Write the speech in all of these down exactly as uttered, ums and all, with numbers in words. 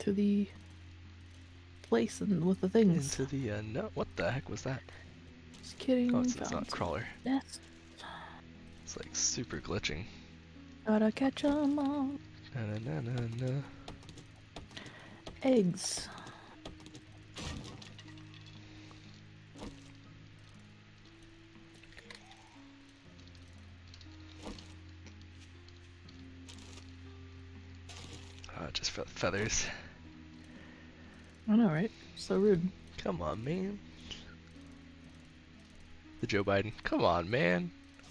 to the place and with the things. Into the uh, no. What the heck was that? Just kidding. Oh, it's, it's Found not a some crawler. nest. It's like super glitching. Gotta catch 'em all. Na na na na na. Eggs. Oh, just for the feathers. I know, right? So rude. Come on, man. The Joe Biden. Come on, man.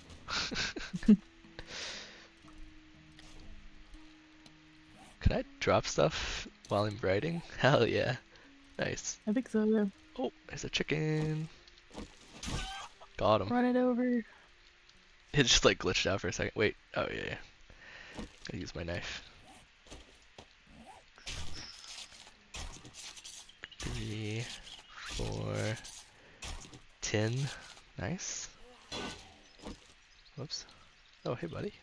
Can I drop stuff while I'm writing? Hell yeah. Nice. I think so, yeah. Oh, there's a chicken. Got him. Run it over. It just like glitched out for a second. Wait. Oh, yeah, yeah. Gotta use my knife. Three, four, ten. Nice. Whoops. Oh, hey, buddy.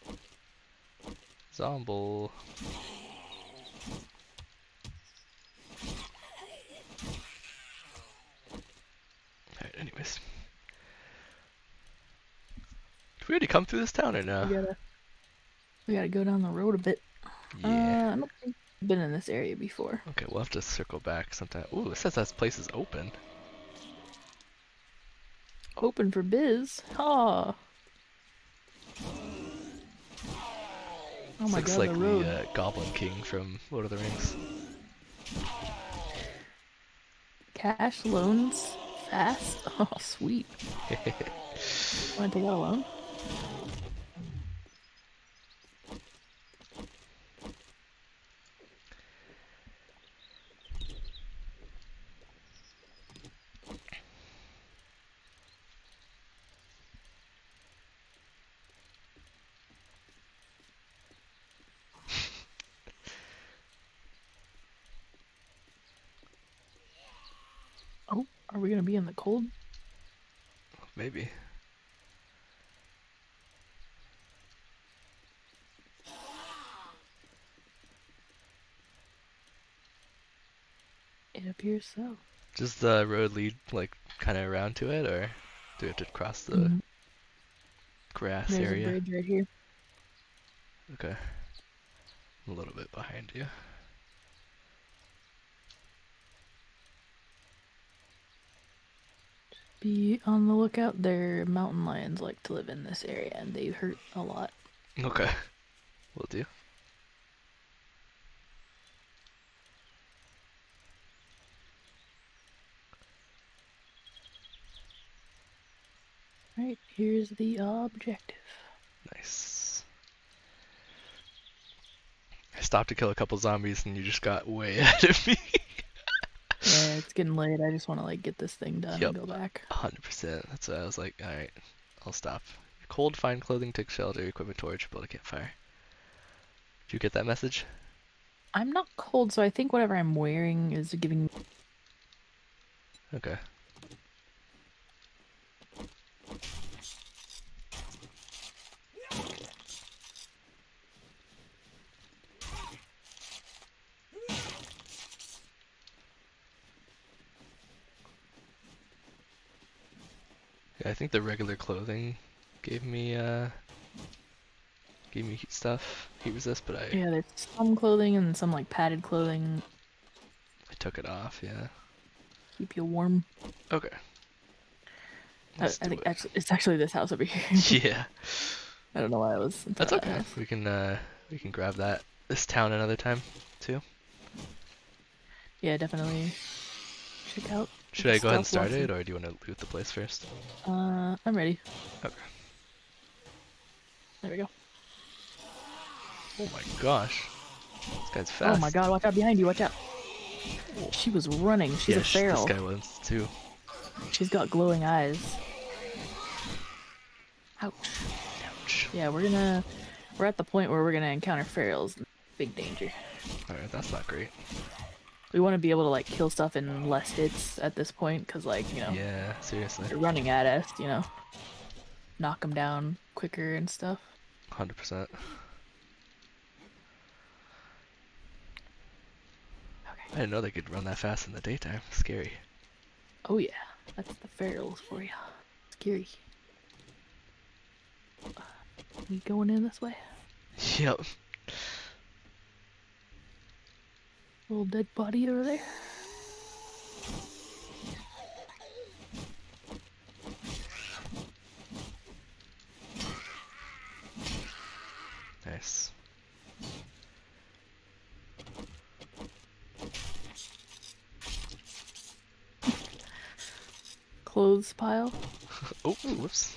Zomble. Alright, anyways. Did we already come through this town or no? We gotta, we gotta go down the road a bit. Yeah. Uh, I don't think I've been in this area before. Okay, we'll have to circle back sometime. Ooh, it says that place is open. Open for biz. Ha! Oh This my looks god, like the the, road. uh, Goblin King from Lord of the Rings. Cash loans fast? Oh, sweet. Wanna take out a loan? Oh, are we gonna be in the cold? Maybe. It appears so. Does the road lead like kind of around to it, or do we have to cross the Mhm. grass There's area? a bridge right here. Okay. I'm a little bit behind you. Be on the lookout. Their mountain lions like to live in this area and they hurt a lot. Okay. Will do. Right, here's the objective. Nice. I stopped to kill a couple zombies and you just got way ahead of me. Yeah, it's getting late. I just want to like get this thing done Yep. and go back. one hundred percent. That's why I was like, alright, I'll stop. Cold, find clothing, take shelter, equipment torch, build a campfire. Did you get that message? I'm not cold, so I think whatever I'm wearing is giving. Okay. Yeah, I think the regular clothing gave me uh gave me heat stuff, heat resist, but I Yeah, there's some clothing and some like padded clothing. I took it off, yeah. Keep you warm. Okay. I, I Let's do think it. actually it's actually this house over here. Yeah. I don't know why I was. That's that okay. house. We can uh we can grab that this town another time too. Yeah, definitely. Check out. Should I go ahead and Stealth start it, lesson. or do you want to loot the place first? Uh, I'm ready. Okay. There we go. Oh my gosh. This guy's fast. Oh my god, watch out behind you, watch out. She was running. She's yeah, a sh- feral. this guy was too. She's got glowing eyes. Ouch. Ouch. Yeah, we're gonna... We're at the point where we're gonna encounter ferals. Big danger. Alright, that's not great. We want to be able to, like, kill stuff in less hits at this point, because, like, you know... Yeah, seriously. They're running at us, you know? Knock them down quicker and stuff. one hundred percent. I didn't know they could run that fast in the daytime. Scary. Oh yeah, that's the ferals for you. Scary. We going in this way? Yep. Little dead body over there. Nice. Clothes pile. Oh, whoops.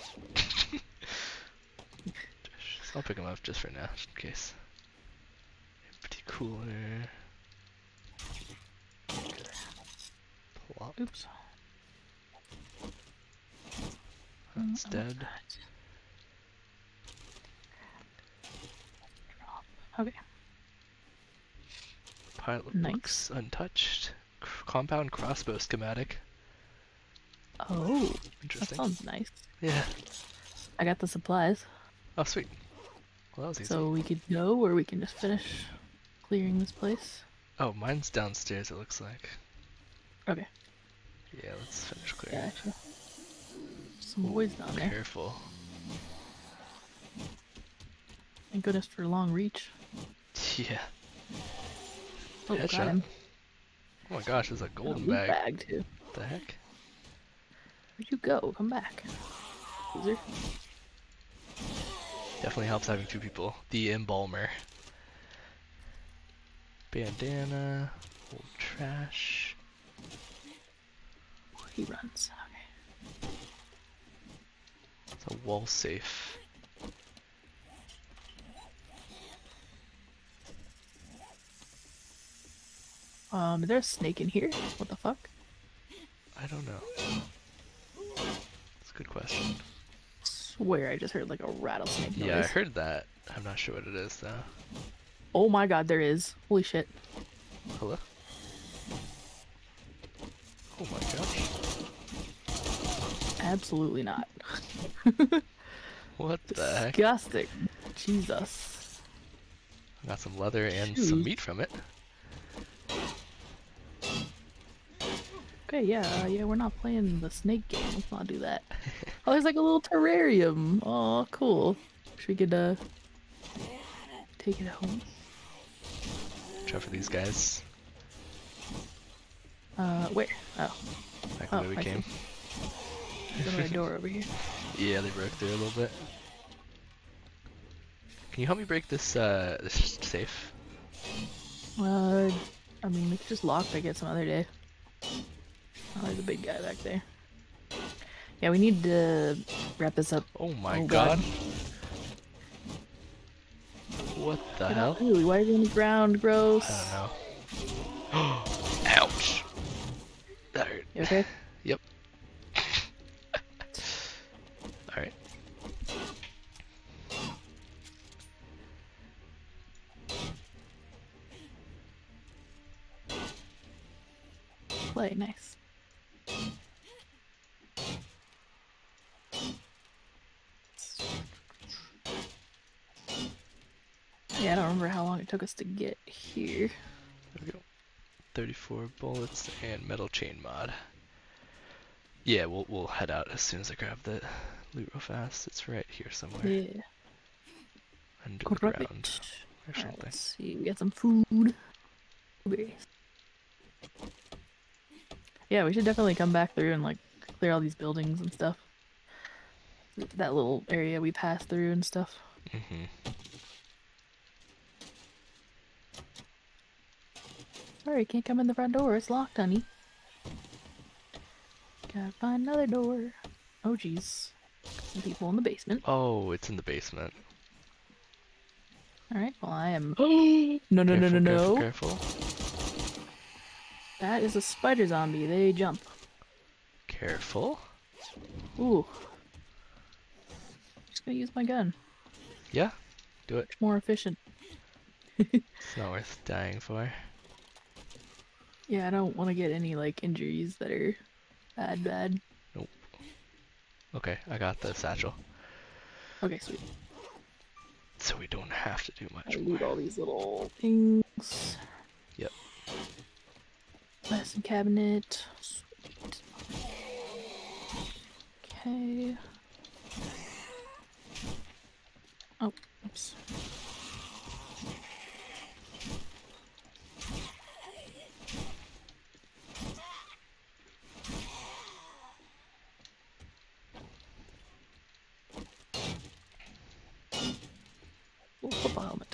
I'll pick them up just for now, just in case. Empty cooler. Plop. Oops. That's Mm, dead. Drop. Okay. Pilot Nice. looks untouched. C compound crossbow schematic. Oh, that Interesting. sounds nice. Yeah. I got the supplies. Oh, sweet. Well, that was easy. So we could go, or we can just finish clearing this place. Oh, mine's downstairs, it looks like. Okay. Yeah, let's finish clearing. Gotcha. Some boys down there. Careful. Thank goodness for long reach. Yeah. Oh, Headshot. got him. Oh my gosh, there's a Got a golden loot bag. bag too. What the heck? Where'd you go? Come back. Loser. Definitely helps having two people. The embalmer. Bandana. Old trash. He runs. Okay. It's a wall safe. Um, is there a snake in here? What the fuck? I don't know. That's a good question. Swear I just heard like a rattlesnake noise. Yeah, I heard that. I'm not sure what it is though. Oh my god, there is. Holy shit. Hello? Oh my gosh. Absolutely not. What the heck? Disgusting. Jesus. Got some leather and Shoot. some meat from it. Okay, yeah, uh, yeah, we're not playing the snake game. Let's not do that. Oh, there's like a little terrarium. Oh, cool. Wish we could, uh, take it home. Try for these guys. Uh, where? Oh. Back Oh, the way we I came. There's another door over here. Yeah, they broke through a little bit. Can you help me break this, uh, this safe? Uh, I mean, it's just locked, I guess, some other day. Oh, there's a big guy back there. Yeah, we need to wrap this up. Oh my Oh, god. God. What the Get hell? out. Ooh, why are you on the ground? Gross. I don't know. Ouch! That hurt. You okay? Yep. Alright. Play, nice. Yeah, I don't remember how long it took us to get here. There we go. thirty-four bullets and metal chain mod. Yeah, we'll we'll head out as soon as I grab the loot real fast. It's right here somewhere. Yeah. Under the Correct. ground. Or Alright, something. let's see. We got some food. Blueberries. Yeah, we should definitely come back through and like clear all these buildings and stuff. That little area we passed through and stuff. Mm-hmm. Sorry, can't come in the front door. It's locked, honey. Gotta find another door. Oh, jeez. Some people in the basement. Oh, it's in the basement. Alright, well, I am... no, no, no, no, Careful, no. Careful, careful. That is a spider zombie. They jump. Careful. Ooh. Just gonna use my gun. Yeah, do it. It's more efficient. It's not worth dying for. Yeah, I don't want to get any, like, injuries that are bad, bad. Nope. Okay, I got the satchel. Okay, sweet. So we don't have to do much I more. loot all these little things. Yep. medicine cabinet. Sweet. Okay. Oh, oops. Little football helmet.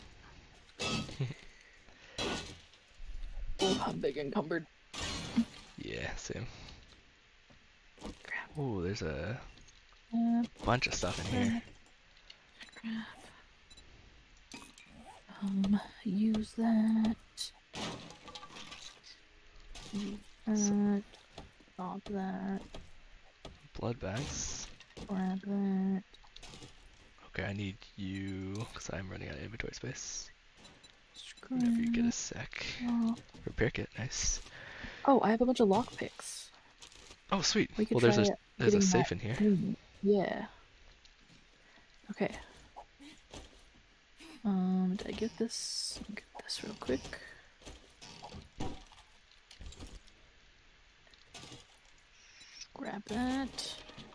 Oh, I'm big encumbered. Yeah, same. Crap. Oh, there's a Uh, bunch of stuff in here. crap. Um, use that. Use that. Stop that. Blood bags. Grab that. Okay, I need you because I'm running out of inventory space. Scrap. Whenever you get a sec. Oh. Repair kit, nice. Oh, I have a bunch of lockpicks. Oh, sweet. We could Well, try there's a there's a getting that. safe in here. Green. Yeah. Okay. Um, did I get this? I'll get this real quick. Grab that.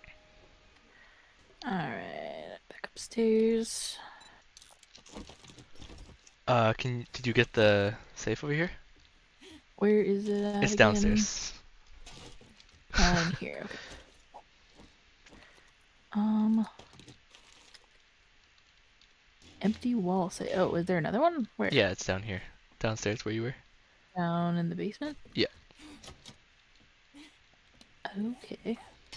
Alright, back upstairs. Uh, can did you get the safe over here? Where is it at It's again? downstairs. Uh, in here, okay. Um, empty wall say. Oh, is there another one? Where? Yeah, it's down here. Downstairs where you were. Down in the basement? Yeah. Okay.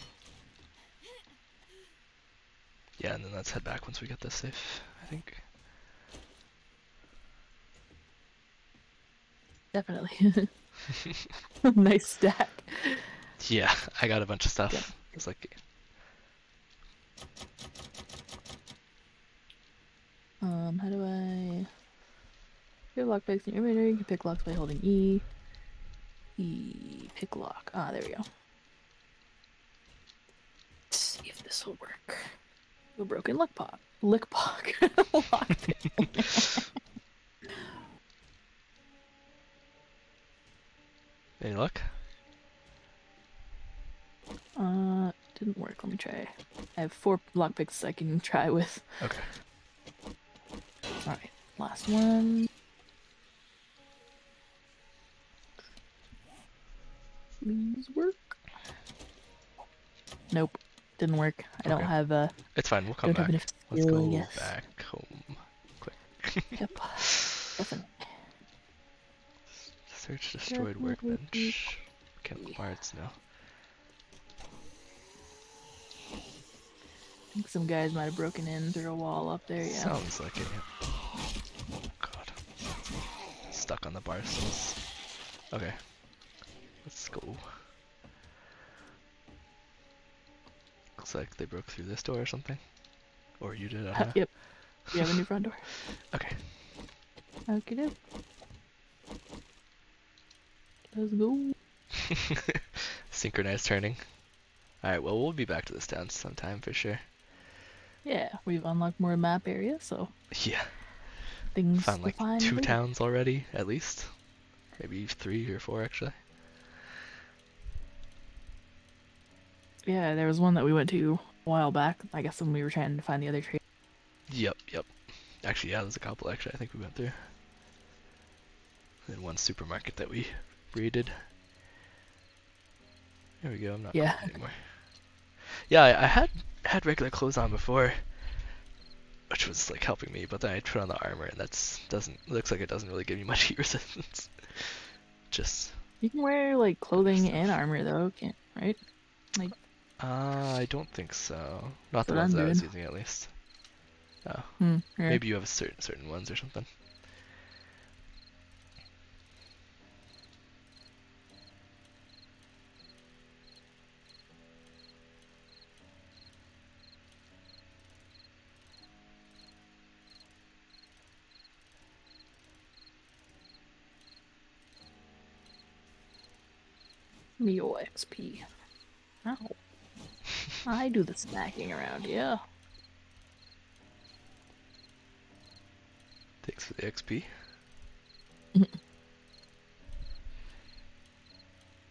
Yeah, and then let's head back once we get this safe, I think. Definitely. Nice stack. Yeah, I got a bunch of stuff. It's like Um, how do I... Your lockpicks in your inventory. You can pick locks by holding E. E. Pick lock. Ah, there we go. Let's see if this will work. A broken lick pop. Lick pock. Lockpick. any luck? Uh, didn't work. Let me try. I have four lockpicks I can try with. Okay. Alright, last one. Please work. Nope, didn't work. I don't Okay. have uh It's fine. We'll come don't have back. enough Let's skill, go I guess. back home quick. Yep, definitely. Search destroyed Definitely. workbench. Chemical parts, no. I think some guys might have broken in through a wall up there, yeah. Sounds like it. Yeah. Oh god. Stuck on the bar stools. Okay. Let's go. Looks like they broke through this door or something. Or you did, I don't know. Yep. You have a new front door. Okay. Okay, do. Let's go. Synchronized turning. Alright, well, we'll be back to this town sometime for sure. Yeah, we've unlocked more map area, so Yeah. things Found will like find two a way. towns already, at least. Maybe three or four, actually. Yeah, there was one that we went to a while back. I guess when we were trying to find the other trade. Yep, yep. Actually, yeah, there's a couple, actually, I think we went through. And one supermarket that we raided. There we go, I'm not Yeah. cold anymore. Yeah, I, I had had regular clothes on before, which was like helping me, but then I put on the armor and that's doesn't looks like it doesn't really give you much heat resistance. Just You can wear like clothing stuff. and armor though, can't right? Like uh I don't think so. Not that's the what ones I'm that I was doing. using at least. Oh. Hmm. Yeah. Maybe you have a certain certain ones or something. Neo X P. Ow. I do the smacking around, yeah. Thanks for the X P.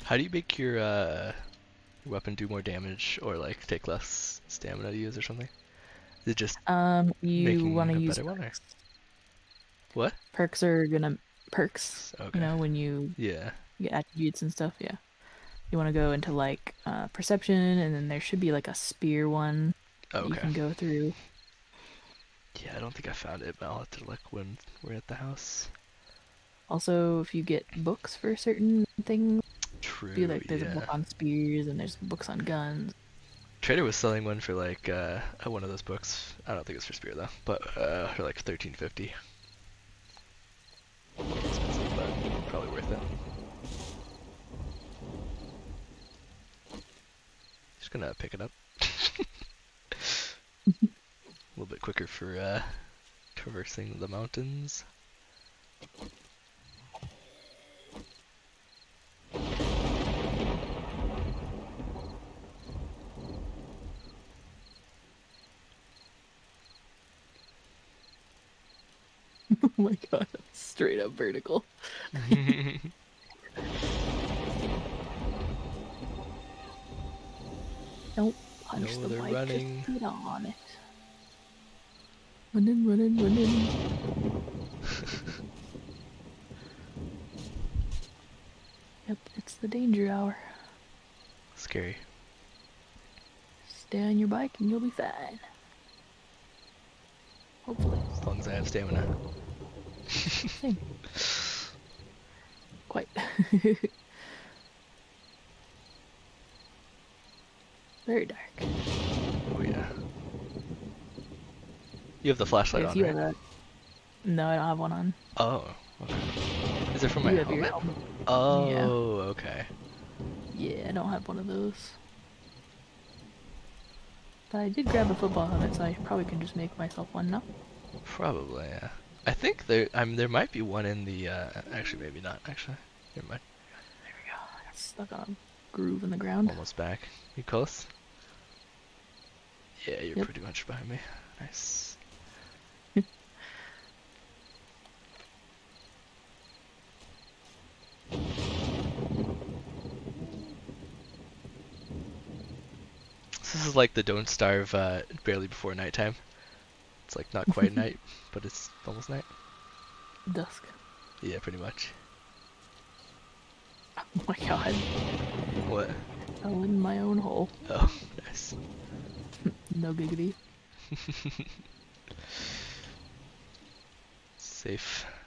How do you make your uh, weapon do more damage or like take less stamina to use or something? Is it just Um, you want making to a use better one or perks. what? Perks are gonna perks. You Okay. know, when you Yeah. get attributes and stuff. Yeah, you want to go into like uh, perception, and then there should be like a spear one that you Okay. can go through. Yeah, I don't think I found it, but I'll have to look when we're at the house. Also, if you get books for certain things, be True, like there's a book yeah. on spears and there's books on guns. Trader was selling one for like uh one of those books. I don't think it's for spear though, but uh for like thirteen fifty. Expensive, but probably worth it. Just gonna pick it up. A little bit quicker for uh traversing the mountains. Oh my god, straight up vertical. Don't punch No, the they're bike, just running. get on it. Running, running, running. Yep, it's the danger hour. Scary. Stay on your bike and you'll be fine. Hopefully. As long as I have stamina. Same. Quite. Very dark. Oh yeah. You have the flashlight If on, you right? have a... No, I don't have one on. Oh, okay. Is it for my You have your helmet? helmet. Yeah. Oh, okay. Yeah, I don't have one of those. But I did grab a football helmet, so I probably can just make myself one now. Probably, yeah. I think there, I mean, there might be one in the, uh, actually, maybe not, actually. Never mind. There we go. I got stuck on a groove in the ground. Almost back. You close? Yeah, you're Yep. pretty much behind me. Nice. This is like the don't starve uh, barely before nighttime. It's like not quite night, but it's almost night. Dusk. Yeah, pretty much. Oh my god. What? Fell in my own hole. Oh, nice. No giggity. Safe.